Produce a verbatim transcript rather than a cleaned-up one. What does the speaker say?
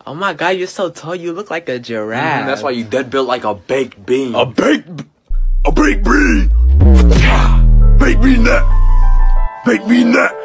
Oh my god, you're so tall. You look like a giraffe. Mm, that's why you dead built like a baked bean. A baked, a baked bean. Baked bean that. Baked bean that.